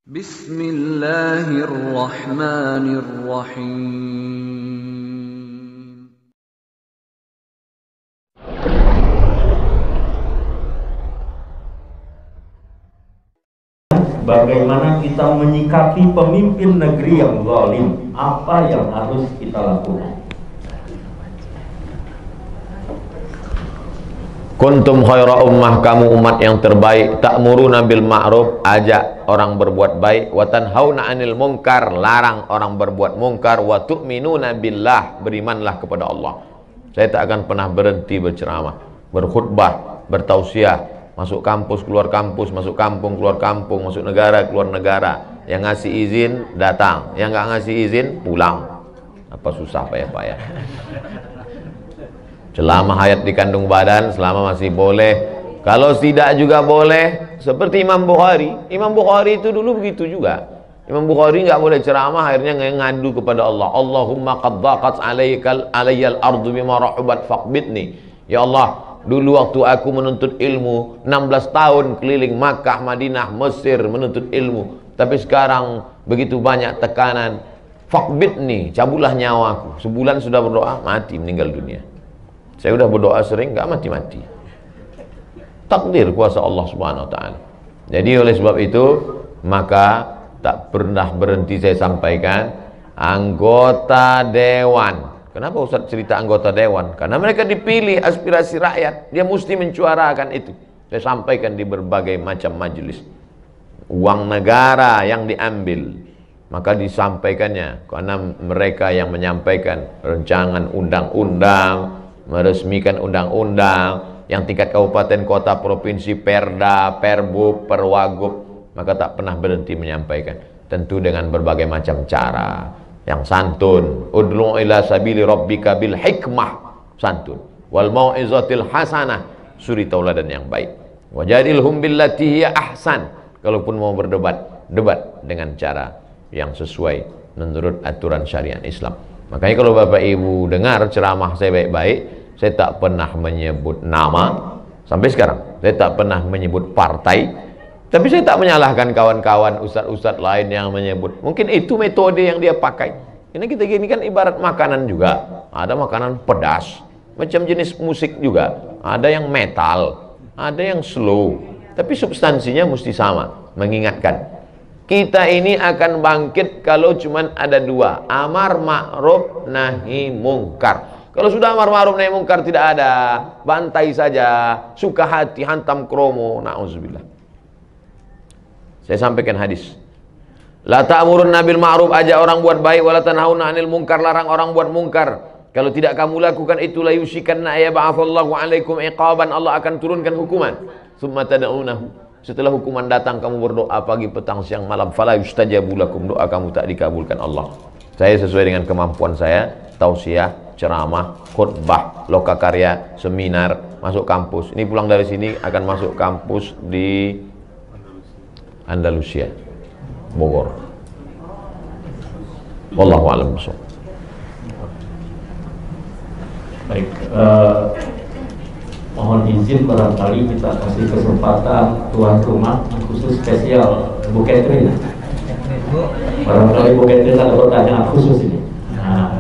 Bismillahirrahmanirrahim. Bagaimana kita menyikapi pemimpin negeri yang zalim? Apa yang harus kita lakukan? Kuntum khaira ummah, kamu umat yang terbaik. Ta'muruna bil ma'ruf, ajak orang berbuat baik. Wa tanhauna 'anil munkar, larang orang berbuat munkar. Wa tu'minuna billah, berimanlah kepada Allah. Saya tak akan pernah berhenti berceramah, berkhutbah, bertausiah, masuk kampus, keluar kampus, masuk kampung, keluar kampung, masuk negara, keluar negara. Yang ngasih izin datang, yang nggak ngasih izin pulang. Apa susah payah-payah. Selama hayat di kandung badan, selama masih boleh. Kalau tidak juga boleh. Seperti Imam Bukhari. Imam Bukhari itu dulu begitu juga. Imam Bukhari nggak boleh ceramah, akhirnya ngadu kepada Allah. Allahumma qad dhaqat alayyal ardu bima rahubat faqbidni. Ya Allah, dulu waktu aku menuntut ilmu 16 tahun keliling Makkah, Madinah, Mesir menuntut ilmu. Tapi sekarang begitu banyak tekanan. Faqbidni, cabutlah nyawaku. Sebulan sudah berdoa, mati, meninggal dunia. Saya sudah berdoa sering, nggak mati-mati. Takdir kuasa Allah Subhanahu wa ta'ala. Jadi oleh sebab itu, maka tak pernah berhenti saya sampaikan, anggota dewan. Kenapa Ustaz cerita anggota dewan? Karena mereka dipilih aspirasi rakyat, dia mesti mencuarakan itu. Saya sampaikan di berbagai macam majelis. Uang negara yang diambil, maka disampaikannya, karena mereka yang menyampaikan rancangan undang-undang, meresmikan undang-undang yang tingkat kabupaten, kota, provinsi, perda, perbub, perwagub, maka tak pernah berhenti menyampaikan, tentu dengan berbagai macam cara yang santun. Ud'u ila sabili rabbika bil hikmah, santun, wal mau'izatil hasanah, suri tauladan yang baik, wajadilhum billati hiya ahsan. Kalaupun mau berdebat, debat dengan cara yang sesuai menurut aturan syariat Islam. Makanya kalau Bapak Ibu dengar ceramah saya baik-baik, saya tak pernah menyebut nama sampai sekarang. Saya tak pernah menyebut partai. Tapi saya tak menyalahkan kawan-kawan ustadz-ustadz lain yang menyebut. Mungkin itu metode yang dia pakai. Ini kita gini kan ibarat makanan juga. Ada makanan pedas, macam jenis musik juga. Ada yang metal, ada yang slow. Tapi substansinya mesti sama, mengingatkan. Kita ini akan bangkit kalau cuman ada dua, amar ma'ruf nahi mungkar. Kalau sudah amar ma'ruf nahi mungkar tidak ada, bantai saja, suka hati hantam kromo, na'udzubillah. Saya sampaikan hadis, la ta'murunna bil ma'ruf, ajak orang buat baik, wala tanhauna 'anil munkar, larang orang buat mungkar. Kalau tidak kamu lakukan itu, la yushikanna yab'atsallahu 'alaikum iqaban, Allah akan turunkan hukuman. Tsumma tad'unahu, setelah hukuman datang kamu berdoa pagi, petang, siang, malam, fala yustajabu lakum, doa kamu tak dikabulkan Allah. Saya sesuai dengan kemampuan saya, tausiah, ceramah, khutbah, lokakarya, seminar, masuk kampus. Ini pulang dari sini akan masuk kampus di Andalusia, Bogor. Wallahu a'lam bishawab. Baik, mohon izin barangkali kita kasih kesempatan tuan rumah khusus spesial Bu Catherine. Barangkali Bu Catherine ada pertanyaan khusus ini. Nah,